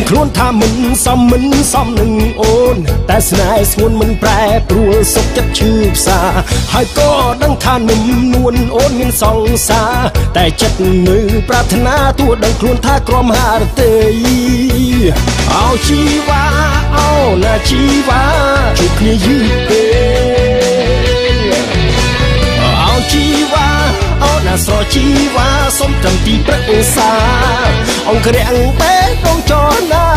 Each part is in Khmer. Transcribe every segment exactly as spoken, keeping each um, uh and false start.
ខ្លួនថាមិនសមមិនសមនឹងអូនតែស្នេហ៍ស្ងួនមិនប្រែប្រួលសុខចិត្តឈឺផ្សាហើយក៏ដឹងថានឹងនួនអូនមានសង្សារតែចិត្តនៅប្រាថ្នាទោះដឹងខ្លួនថាក្រំហារទេអោជីវ៉ាអោណាជីវ៉ាជួបគ្នាយឺតពេកអោជីវ៉ាអូនណាស្រជីវ៉ាសុំត្រឹមទីប្រឹក្សាអង្គរាំងពេកដងចរណៃ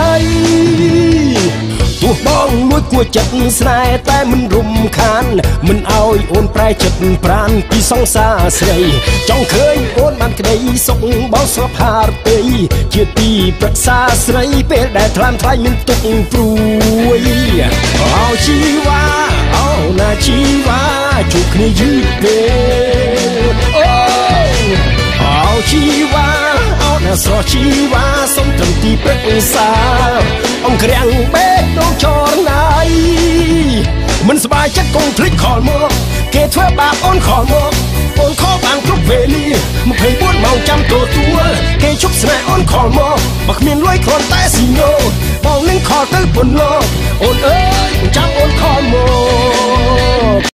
ទោះបងលួចគួចចិត្តស្នេហ៍តែមិនរំខានមិនអោយអូនប្រែចិត្តប្រានពីសង្សារស្រីចង់ឃើញអូនបានក្តីសុខបងស្រាប់ហារតីជាទីប្រឹក្សាស្រីពេលដែលថ្លាមថ្លៃមានទុកព្រួយអោជីវ៉ាអូណាជីវ៉ាជួបគ្នាយឺតពេកអូអោជីវ៉ាអូណាស្រជីវ៉ាសុំត្រឹមទីប្រឹក្សាអង្គរាំងបេះដូងចរណៃមិនសบายចិត្តកុំភ្លេចខលមកគេធ្វើបាបអូនខលមកអូនខលបានគ្រប់វេលាยี่สิบสี่ម៉ោងចាំទទួលគេជប់ស្នេហ៍អូនខលមកបើគ្មានលុយគ្រាន់តែស៊ីណូបងនឹងខលទៅពន្លកអូនអើយចាំអូនខលមក